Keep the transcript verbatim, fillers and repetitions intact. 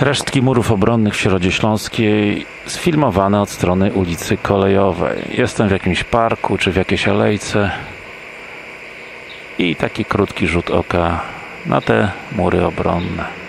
Resztki murów obronnych w Środzie Śląskiej, sfilmowane od strony ulicy Kolejowej. Jestem w jakimś parku czy w jakiejś alejce i taki krótki rzut oka na te mury obronne.